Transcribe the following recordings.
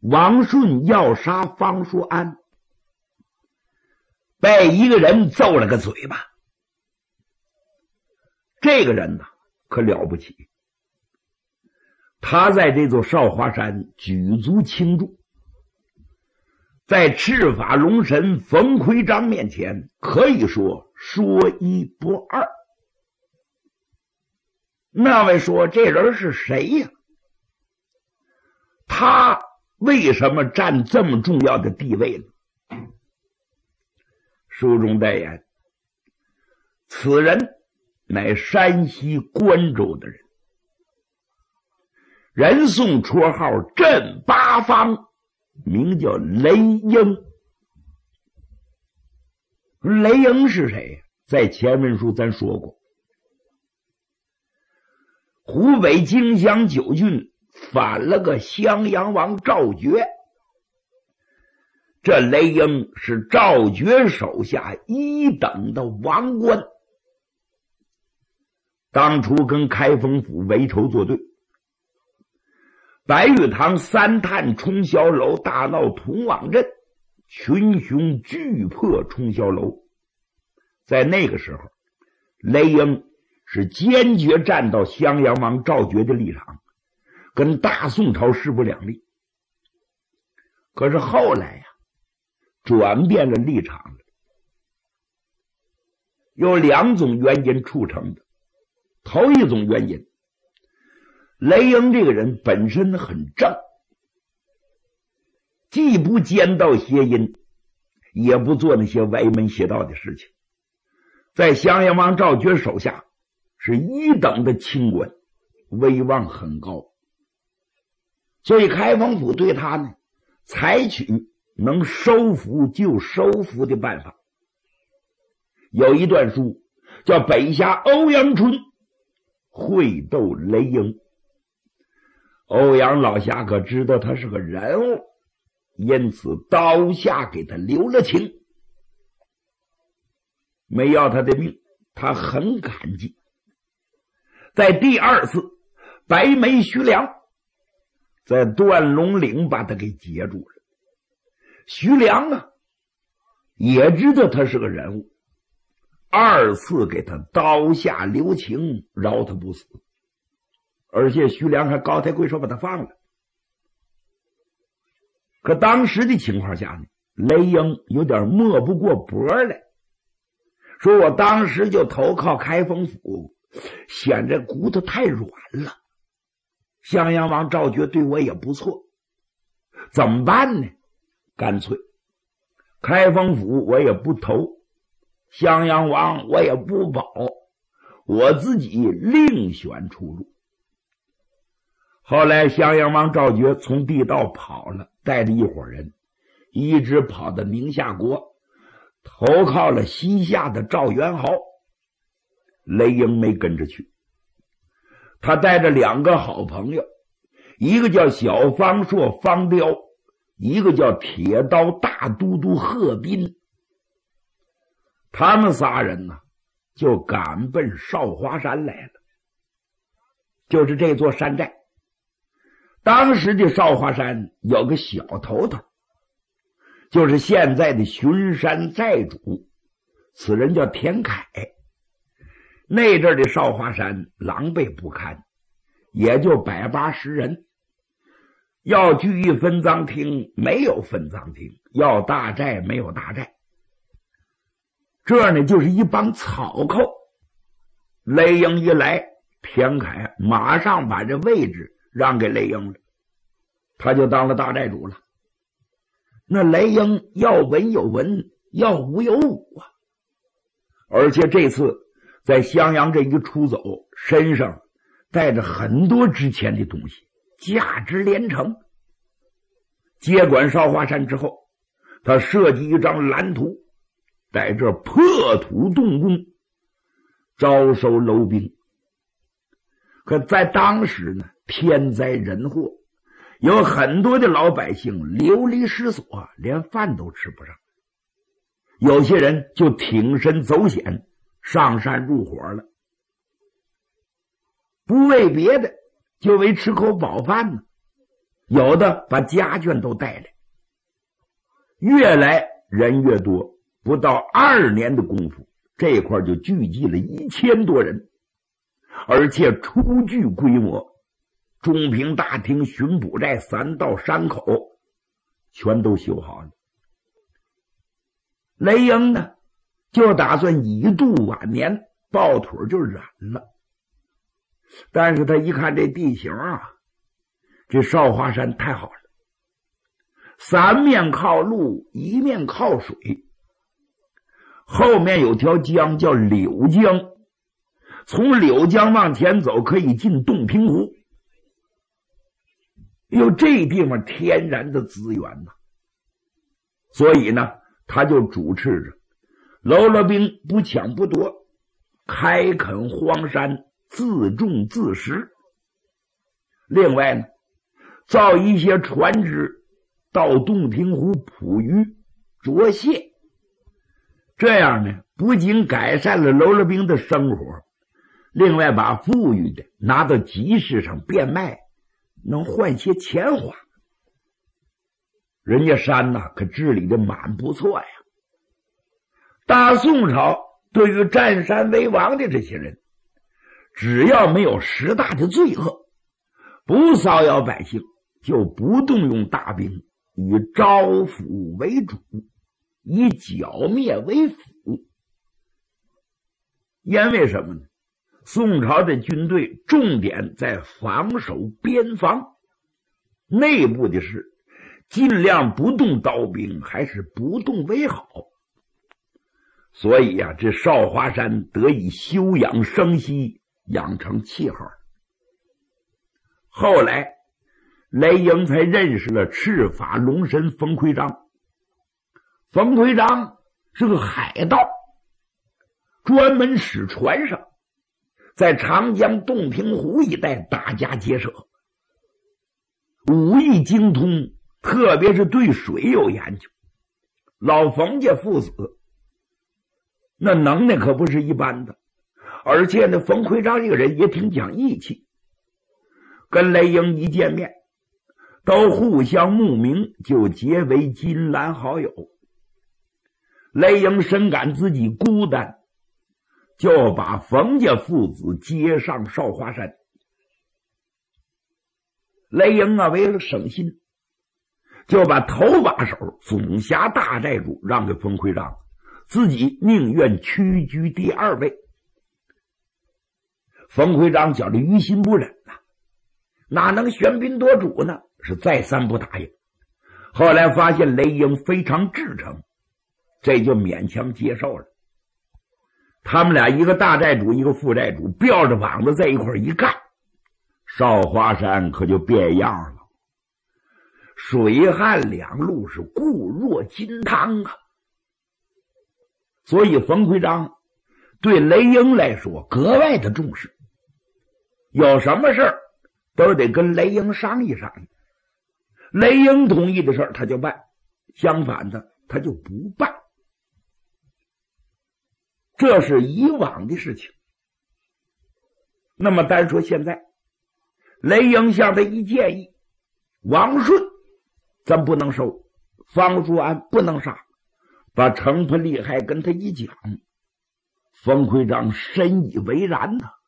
王顺要杀方叔安，被一个人揍了个嘴巴。这个人呢，可了不起，他在这座少华山举足轻重，在赤发龙神冯奎章面前可以说说一不二。那位说这人是谁呀？他为什么占这么重要的地位呢？书中代言，此人乃山西关州的人，人送绰号镇八方，名叫雷英。雷英是谁？在前文书咱说过，湖北荆襄9郡反了个襄阳王赵觉，这雷英是赵觉手下1等的王官，当初跟开封府为仇作对，白玉堂3探冲霄楼大闹同往镇，群雄拒破冲霄楼。在那个时候，雷英是坚决站到襄阳王赵觉的立场，跟大宋朝势不两立。可是后来转变了立场了，有2种原因促成的。头一种原因，雷英这个人本身很正，既不奸盗邪淫，也不做那些歪门邪道的事情，在襄阳王赵觉手下是1等的清官，威望很高。所以开封府对他呢，采取能收服就收服的办法。有一段书叫北侠欧阳春会斗雷英，欧阳老侠可知道他是个人物，因此刀下给他留了情，没要他的命，他很感激。在第2次，白眉徐良在断龙岭把他给截住了。徐良也知道他是个人物，2次给他刀下留情，饶他不死，而且徐良还高抬贵手把他放了。可当时的情况下呢，雷英有点抹不过脖来，说我当时就投靠开封府，显这骨头太软了，襄阳王赵觉对我也不错，怎么办呢？干脆开封府我也不投，襄阳王我也不保，我自己另选出路。后来襄阳王赵觉从地道跑了，带着一伙人一直跑到宁夏国，投靠了西夏的赵元豪。雷英没跟着去，他带着2个好朋友，一个叫小方硕方彪，一个叫铁刀大都督贺斌。他们3人就赶奔少华山来了，就是这座山寨。当时的少华山有个小头头，就是现在的巡山寨主，此人叫田凯。那阵的少华山狼狈不堪，也就180人，要聚义分赃厅没有分赃厅，要大寨没有大寨，这呢就是一帮草寇。雷英一来，田凯马上把这位置让给雷英了，他就当了大寨主了。那雷英要文有文，要武有武而且这次在襄阳这一出走，身上带着很多值钱的东西，价值连城。接管少华山之后，他设计一张蓝图，在这破土动工，招收楼兵。可在当时呢，天灾人祸，有很多的老百姓流离失所，连饭都吃不上。有些人就挺身走险，上山入伙了，不为别的，就为吃口饱饭呢。 有的把家眷都带来，越来人越多，不到2年的功夫，这块就聚集了1000多人，而且初具规模，中平大厅、巡捕寨、3道山口全都修好了。雷英呢，就打算以度晚年，抱腿就染了。但是他一看这地形啊，这少华山太好了，3面靠路，1面靠水，后面有条江叫柳江，从柳江往前走可以进洞庭湖。有这地方天然的资源呐，所以呢，他就主持着喽啰兵不抢不夺，开垦荒山，自种自食。另外呢，造一些船只到洞庭湖捕鱼捉蟹，这样呢，不仅改善了喽啰兵的生活，另外把富裕的拿到集市上变卖，能换些钱花。人家山呐，可治理的蛮不错呀。大宋朝对于占山为王的这些人，只要没有10大的罪恶，不骚扰百姓，就不动用大兵，以招抚为主，以剿灭为辅。因为什么呢？宋朝的军队重点在防守边防，内部的事尽量不动刀兵，还是不动为好。所以啊，这少华山得以休养生息，养成气候。后来雷英才认识了赤发龙神冯奎章。冯奎章是个海盗，专门使船上，在长江洞庭湖一带打家劫舍，武艺精通，特别是对水有研究。老冯家父子那能耐可不是一般的，而且呢，冯奎章这个人也挺讲义气，跟雷英一见面都互相慕名，就结为金兰好友。雷英深感自己孤单，就把冯家父子接上少华山。雷英啊，为了省心，就把头把手总辖大寨主让给冯奎章，自己宁愿屈居第2位。冯奎章觉得于心不忍呐，哪能喧宾夺主呢？是再三不答应。后来发现雷英非常至诚，这就勉强接受了。他们俩一个大寨主，一个副寨主，吊着膀子在一块一干，少华山可就变样了。水旱两路是固若金汤啊！所以冯奎章对雷英来说格外的重视，有什么事儿都得跟雷英商议商议。雷英同意的事儿他就办，相反的他就不办。这是以往的事情。那么单说现在，雷英向他一建议，王顺咱不能收，方叔安不能杀，把程普利害跟他一讲，冯奎章深以为然呢。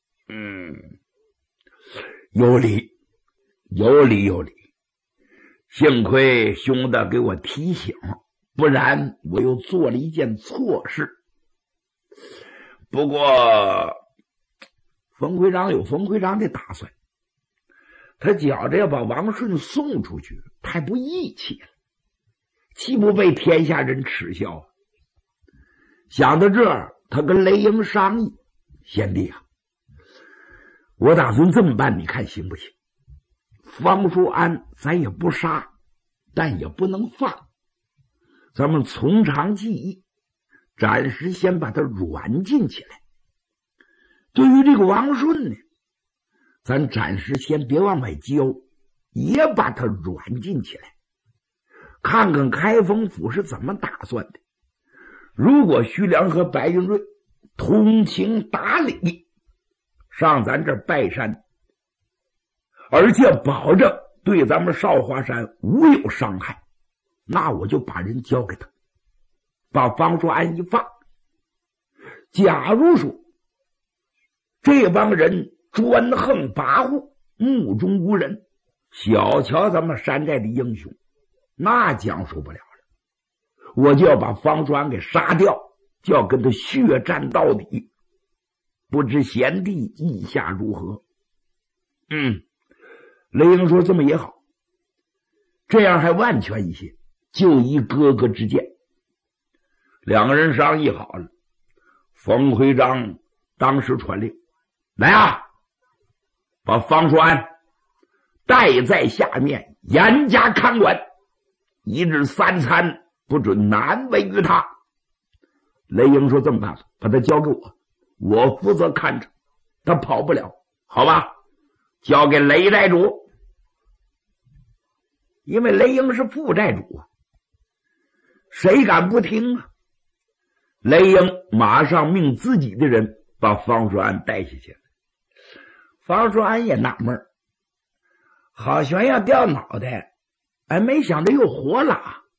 有理，有理，有理。幸亏兄弟给我提醒，不然我又做了一件错事。不过冯奎章有冯奎章的打算，他觉着要把王顺送出去太不义气了，岂不被天下人耻笑？想到这儿，他跟雷英商议，贤弟啊，我打算这么办，你看行不行？方叔安咱也不杀，但也不能放，咱们从长计议，暂时先把他软禁起来。对于这个王顺呢，咱暂时先别往外交，也把他软禁起来，看看开封府是怎么打算的。如果徐良和白云瑞通情达理，上咱这儿拜山，而且保证对咱们少华山无有伤害，那我就把人交给他，把方硕安一放。假如说这帮人专横跋扈，目中无人，小瞧咱们山寨的英雄，那将受不了了。我就要把方硕安给杀掉，就要跟他血战到底。不知贤弟意下如何？雷英说这么也好，这样还万全一些，就依哥哥之见。两个人商议好了，冯会章当时传令，来啊，把方硕安带在下面，严加看管，1日3餐不准难为于他。雷英说这么办吧，把他交给我，我负责看着，他跑不了，好吧？交给雷寨主。因为雷英是副寨主啊，谁敢不听啊？雷英马上命自己的人把方硕安带下去了。方硕安也纳闷，好悬要掉脑袋，没想着又活了。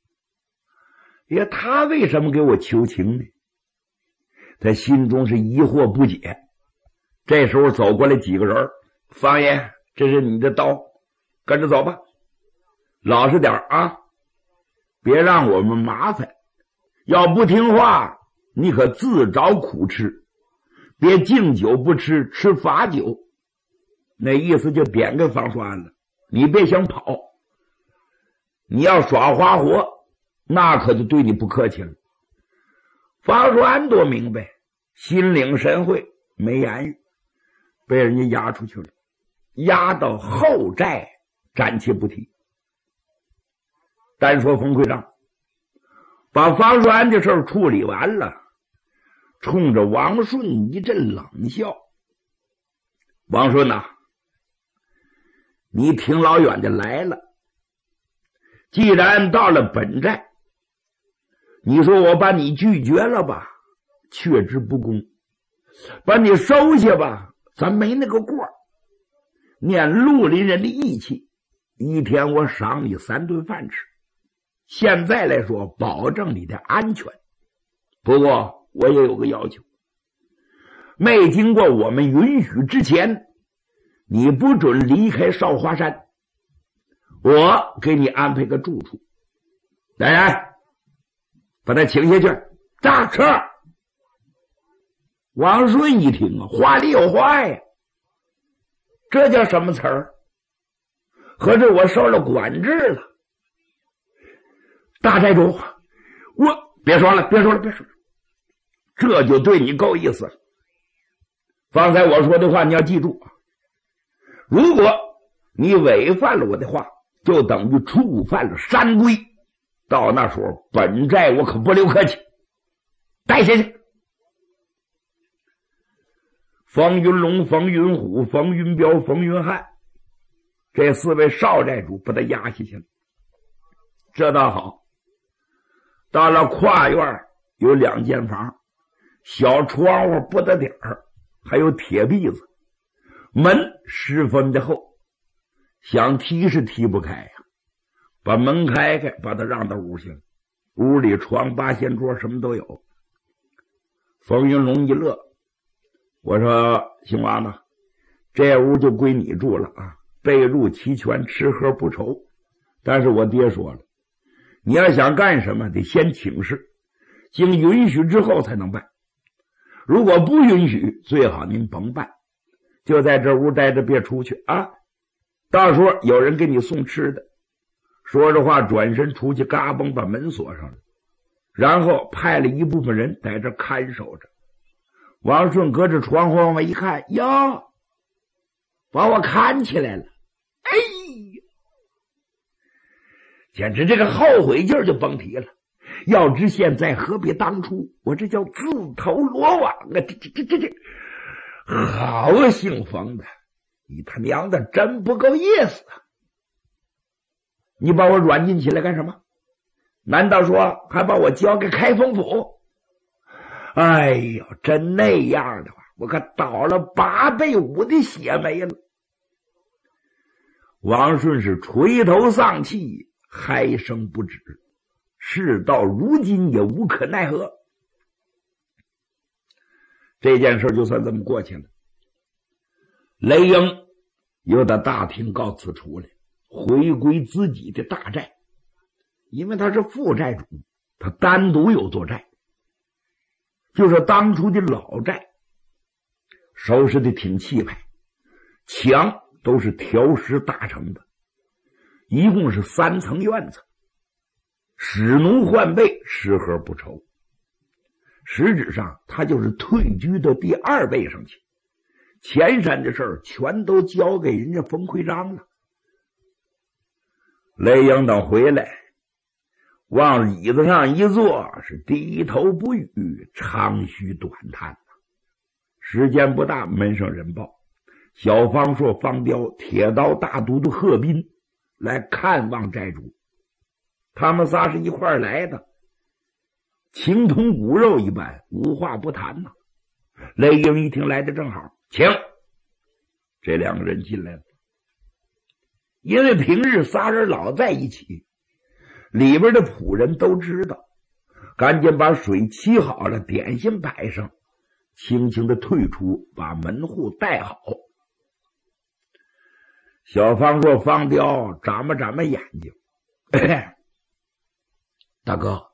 他为什么给我求情呢？他心中是疑惑不解。这时候走过来几个人，方爷，这是你的刀，跟着走吧，老实点啊，别让我们麻烦。要不听话，你可自找苦吃，别敬酒不吃，吃罚酒。那意思就点给方硕安了，你别想跑，你要耍花活，那可就对你不客气了。方硕安多明白，心领神会，没言语，被人家押出去了，押到后寨，暂且不提。单说冯会章把方硕安的事处理完了，冲着王顺一阵冷笑。王顺呐，你挺老远的来了，既然到了本寨，你说我把你拒绝了吧，却之不恭；把你收下吧，咱没那个过。念绿林人的义气，一天我赏你3顿饭吃。现在来说，保证你的安全。不过我也有个要求，没经过我们允许之前，你不准离开少华山。我给你安排个住处。来人，把他请下去，扎车。王顺一听啊，话里有话呀，这叫什么词儿？合着我受了管制了。大寨主，我别说了，这就对你够意思了。方才我说的话你要记住，如果你违反了我的话，就等于触犯了山规，到那时候本寨我可不留客气，带下去。冯云龙、冯云虎、冯云彪、冯云汉这4位少寨主把他押下去了。这倒好，到了跨院有2间房，小窗户不得点儿，还有铁篦子，门10分的厚，想踢是踢不开呀。把门开开，把他让到屋去了。屋里床、八仙桌什么都有。冯云龙一乐，我说姓王呢，这屋就归你住了啊，被褥齐全，吃喝不愁。但是我爹说了，你要想干什么得先请示，经允许之后才能办。如果不允许，最好您甭办，就在这屋待着，别出去啊。到时候有人给你送吃的。说着话转身出去，嘎嘣把门锁上了，然后派了一部分人在这看守着。王顺隔着窗户往外一看，哟，把我看起来了，哎呀，简直这个后悔劲儿就甭提了。要知现在何必当初，我这叫自投罗网啊！这好啊，姓冯的，你他娘的真不够意思啊！你把我软禁起来干什么？难道说还把我交给开封府？哎呦，真那样的话，我可倒了8倍5的血霉了。 王顺是垂头丧气，嗨声不止，事到如今也无可奈何。这件事就算这么过去了。雷英又到大厅告辞出来，回归自己的大寨，因为他是副寨主，他单独有座寨，就是当初的老寨，收拾的挺气派，墙都是条石打成的，一共是3层院子，使奴换辈，吃喝不愁。实质上他就是退居到第2位上去，前山的事儿全都交给人家冯奎章了。雷英等回来，往椅子上一坐，是低头不语，长吁短叹。时间不大，门上人报，小方硕、方彪、铁刀大都督贺斌来看望寨主。他们仨是一块儿来的，情同骨肉一般，无话不谈呐。雷英一听来的正好，请这2个人进来了。因为平日仨人老在一起，里边的仆人都知道，赶紧把水沏好了，点心摆上，轻轻的退出，把门户带好。小方说方彪眨巴眨巴眼睛，大哥，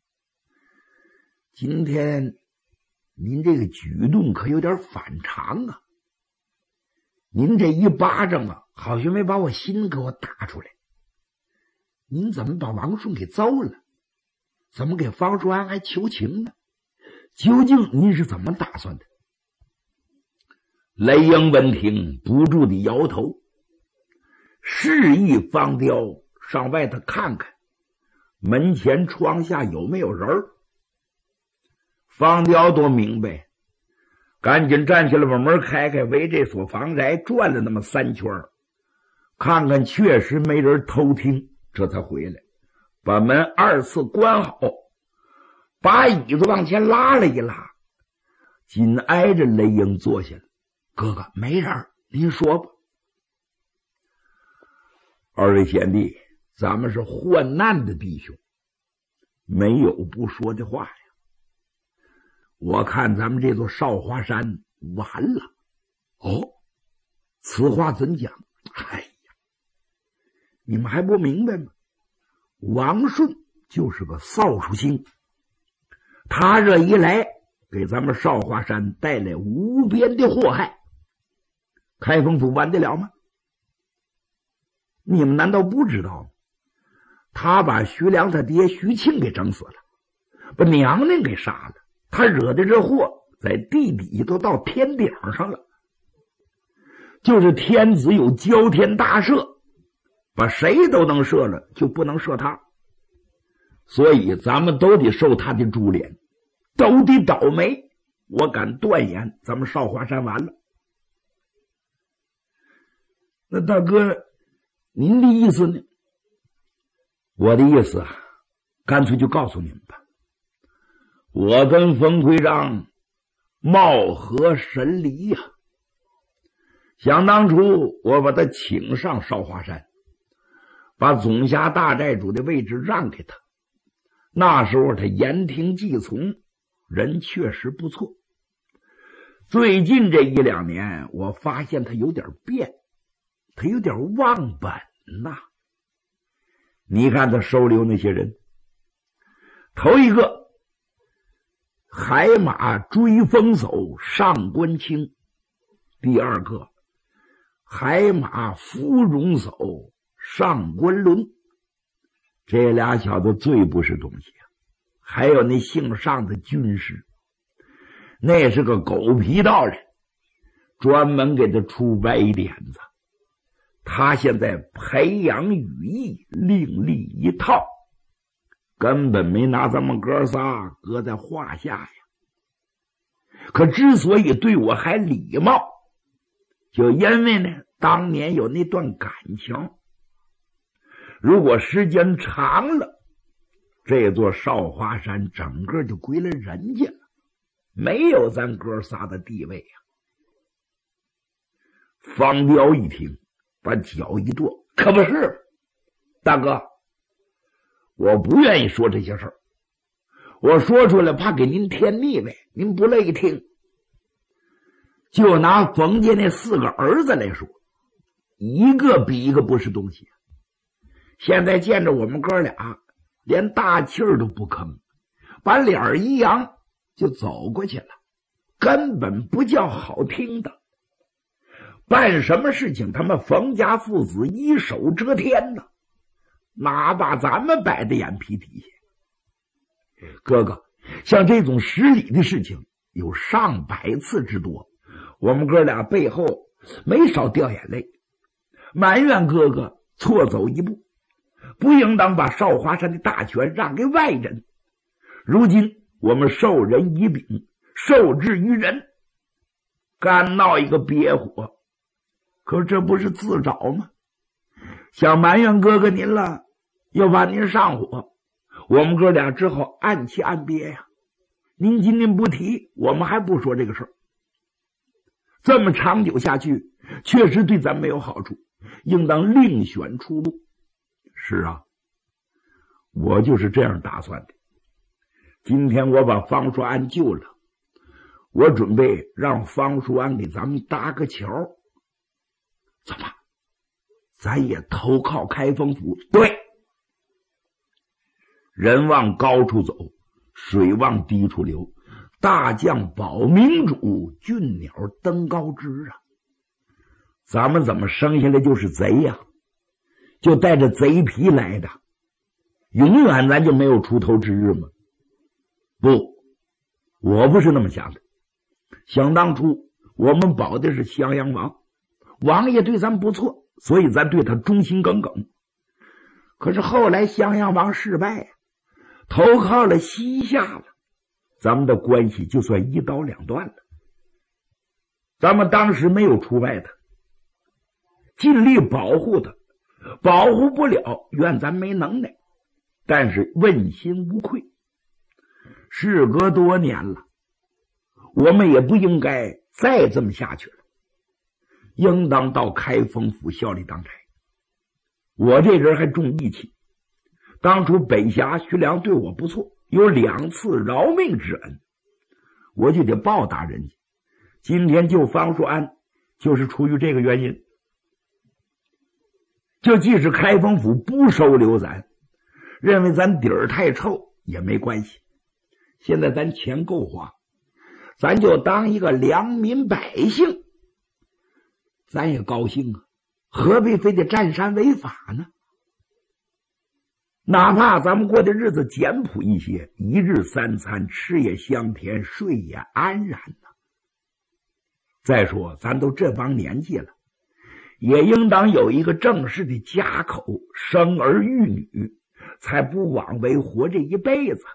今天您这个举动可有点反常啊，您这一巴掌啊，好像没把我心给我打出来。您怎么把王顺给揍了？怎么给方叔安还求情呢？究竟您是怎么打算的？雷英闻听不住地摇头，示意方彪上外头看看门前窗下有没有人儿。方彪多明白，赶紧站起来把门开开，围这所房宅转了那么3圈，看看确实没人偷听，这才回来把门2次关好，把椅子往前拉了一拉，紧挨着雷英坐下了。哥哥，没人，您说吧。2位贤弟，咱们是患难的弟兄，没有不说的话呀。我看咱们这座少华山完了。哦，此话怎讲？哎呀，你们还不明白吗？王顺就是个扫帚星，他这一来给咱们少华山带来无边的祸害，开封府完得了吗？你们难道不知道吗？他把徐良他爹徐庆给整死了，把娘娘给杀了，他惹的这祸在地底都到天顶上了。就是天子有交天大赦，把谁都能赦了，就不能赦他。所以咱们都得受他的株连，都得倒霉。我敢断言，咱们少华山完了。那大哥，您的意思呢？我的意思啊，干脆就告诉你们吧。我跟冯奎章貌合神离呀。想当初我把他请上少华山，把总辖大寨主的位置让给他，那时候他言听计从，人确实不错。最近这1、2年，我发现他有点变，他有点忘本呐。你看他收留那些人，头一个海马追风叟上官清，第2个海马芙蓉叟上官伦，这俩小子最不是东西啊。还有那姓上的军师，那是个狗皮道人，专门给他出歪点子。他现在培养羽翼，另立一套，根本没拿咱们哥仨搁在话下呀。可之所以对我还礼貌，就因为呢，当年有那段感情。如果时间长了，这座少华山整个就归了人家了，没有咱哥仨的地位呀。方彪一听，把脚一跺， 可不是，大哥，我不愿意说这些事儿，我说出来怕给您添腻味，您不乐意听。就拿冯家那4个儿子来说，一个比一个不是东西。现在见着我们哥俩，连大气儿都不吭，把脸一扬就走过去了，根本不叫好听的。办什么事情他们冯家父子一手遮天呢，哪把咱们摆在眼皮底下。哥哥，像这种失礼的事情有上百次之多，我们哥俩背后没少掉眼泪，埋怨哥哥错走一步，不应当把少华山的大权让给外人。如今我们授人以柄，受制于人，干闹一个别火，可这不是自找吗？想埋怨哥哥您了，又把您上火，我们哥俩只好暗气暗憋呀。您今天不提，我们还不说这个事儿。这么长久下去，确实对咱没有好处，应当另选出路。是啊，我就是这样打算的。今天我把方叔安救了，我准备让方叔安给咱们搭个桥。怎么？咱也投靠开封府？对。人往高处走，水往低处流，大将保民主，俊鸟登高枝啊！咱们怎么生下来就是贼呀？就带着贼皮来的，永远咱就没有出头之日吗？不，我不是那么想的。想当初我们保的是襄阳王，王爷对咱不错，所以咱对他忠心耿耿。可是后来襄阳王失败呀，投靠了西夏了，咱们的关系就算一刀两断了。咱们当时没有出卖他，尽力保护他，保护不了怨咱没能耐，但是问心无愧。事隔多年了，我们也不应该再这么下去了，应当到开封府效力当差。我这人还重义气，当初北峡徐良对我不错，有2次饶命之恩，我就得报答人家。今天救方叔安就是出于这个原因。就即使开封府不收留咱，认为咱底儿太臭也没关系。现在咱钱够花，咱就当一个良民百姓，咱也高兴啊，何必非得占山为法呢？哪怕咱们过的日子简朴一些，一日3餐，吃也香甜，睡也安然呢。再说咱都这帮年纪了，也应当有一个正式的家口，生儿育女，才不枉为活这一辈子。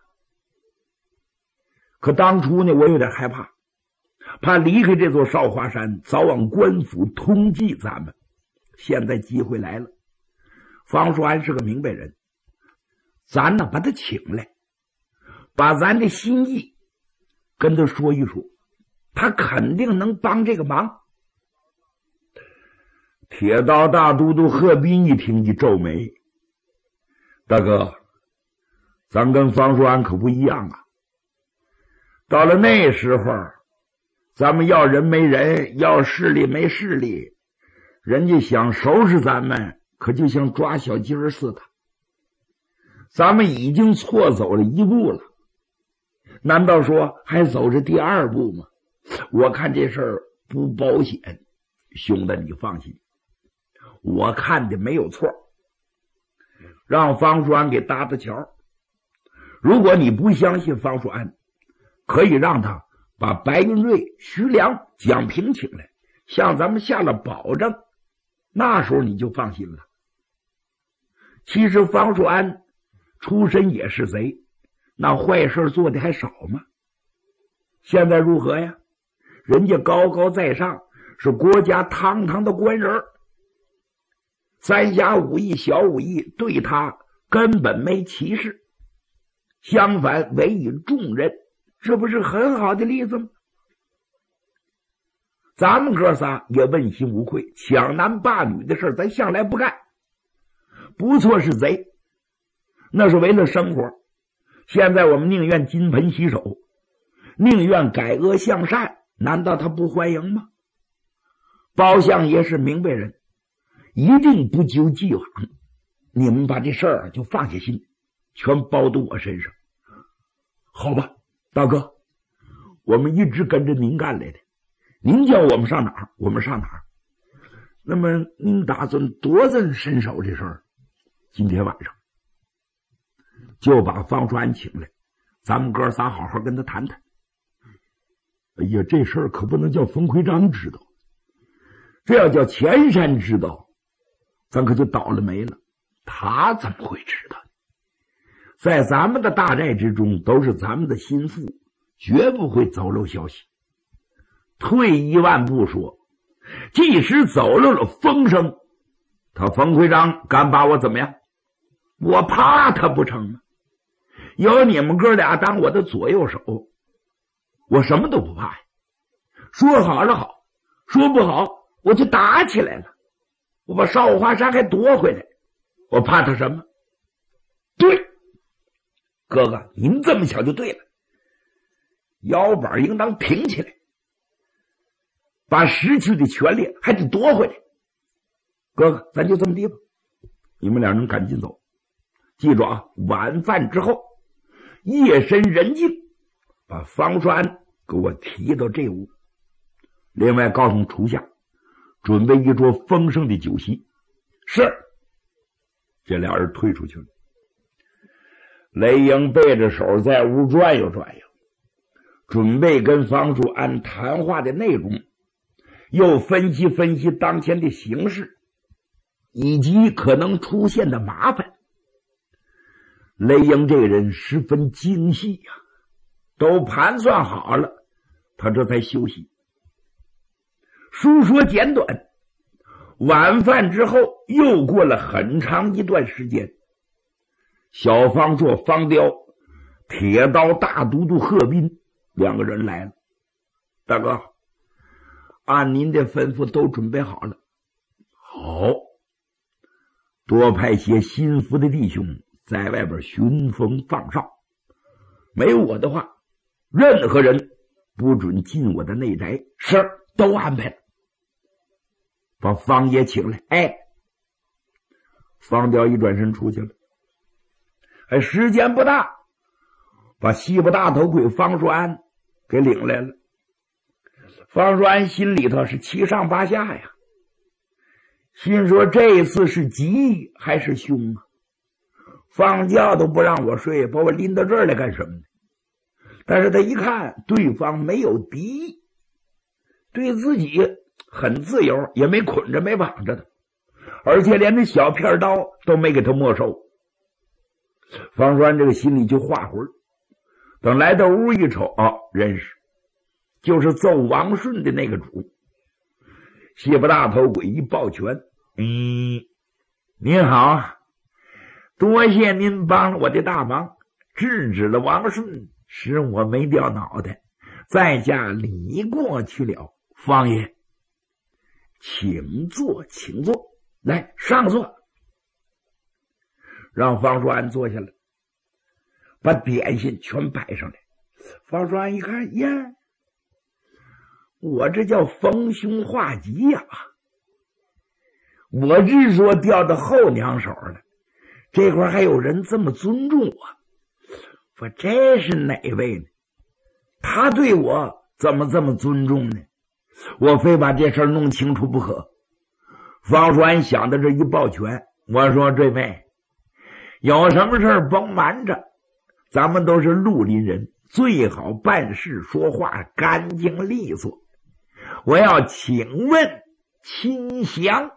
可当初呢，我有点害怕，怕离开这座少华山，早晚官府通缉咱们。现在机会来了，方叔安是个明白人，咱呢把他请来，把咱的心意跟他说一说，他肯定能帮这个忙。铁道大都督贺斌一听一皱眉，大哥，咱跟方叔安可不一样啊。到了那时候，咱们要人没人，要势力没势力，人家想收拾咱们，可就像抓小鸡儿似的。咱们已经错走了一步了，难道说还走着第2步吗？我看这事儿不保险，兄弟你放心，我看的没有错，让方叔安给搭的桥。如果你不相信方叔安，可以让他把白云瑞、徐良、蒋平请来，向咱们下了保证，那时候你就放心了。其实方叔安出身也是贼，那坏事做的还少吗？现在如何呀？人家高高在上，是国家堂堂的官人，3侠5义小5义对他根本没歧视，相反委以重任，这不是很好的例子吗？咱们哥仨也问心无愧，抢男霸女的事咱向来不干， 不错是贼，那是为了生活。现在我们宁愿金盆洗手，宁愿改恶向善，难道他不欢迎吗？包相爷是明白人，一定不究既往。你们把这事儿就放下心，全包到我身上。好吧，大哥，我们一直跟着您干来的，您叫我们上哪儿我们上哪儿。那么您打算多早伸手这事儿？今天晚上就把方栓请来，咱们哥仨好好跟他谈谈。哎呀，这事儿可不能叫冯奎章知道，这要叫钱山知道，咱可就倒了霉了。他怎么会知道？在咱们的大寨之中，都是咱们的心腹，绝不会走漏消息。退一万步说，即使走漏了风声，他冯奎章敢把我怎么样？我怕他不成吗？有你们哥俩当我的左右手，我什么都不怕呀。说好了好，说不好我就打起来了，我把少华山还夺回来，我怕他什么？对，哥哥您这么想就对了，腰板应当挺起来，把失去的权利还得夺回来。哥哥咱就这么地吧，你们俩人赶紧走，记住啊，晚饭之后夜深人静，把方栓给我提到这屋，另外告诉厨下准备一桌丰盛的酒席。是。这俩人退出去了。雷英背着手在屋转悠转悠，准备跟方树安谈话的内容，又分析分析当前的形势以及可能出现的麻烦。雷英这个人十分精细呀，都盘算好了，他这才休息。书说简短，晚饭之后又过了很长一段时间，小方硕、方雕、铁刀大都督贺斌两个人来了。大哥，按您的吩咐都准备好了。好，多派些心腹的弟兄在外边寻风放哨，没有我的话，任何人不准进我的内宅。是，都安排了。把方爷请来。哎，方雕一转身出去了。哎，时间不大，把西部大头鬼方树安给领来了。方树安心里头是七上八下呀，心说这一次是吉还是凶啊？放觉都不让我睡，把我拎到这儿来干什么呢？但是他一看对方没有敌意，对自己很自由，也没捆着没绑着的，而且连那小片刀都没给他没收。方栓这个心里就画魂，等来到屋一瞅，哦，认识，就是揍王顺的那个主。西部大头鬼一抱拳，您好，多谢您帮了我的大忙，制止了王顺，使我没掉脑袋，在家理过去了。方爷请坐请坐，来上座。让方树安坐下来，把点心全摆上来。方树安一看，呀，我这叫逢凶化吉呀！我之说掉到后娘手了，这块还有人这么尊重我，我这是哪位呢？他对我怎么这么尊重呢？我非把这事弄清楚不可。方树安想到这一抱拳，我说这位有什么事甭瞒着，咱们都是绿林人，最好办事说话干净利索。我要请问亲详。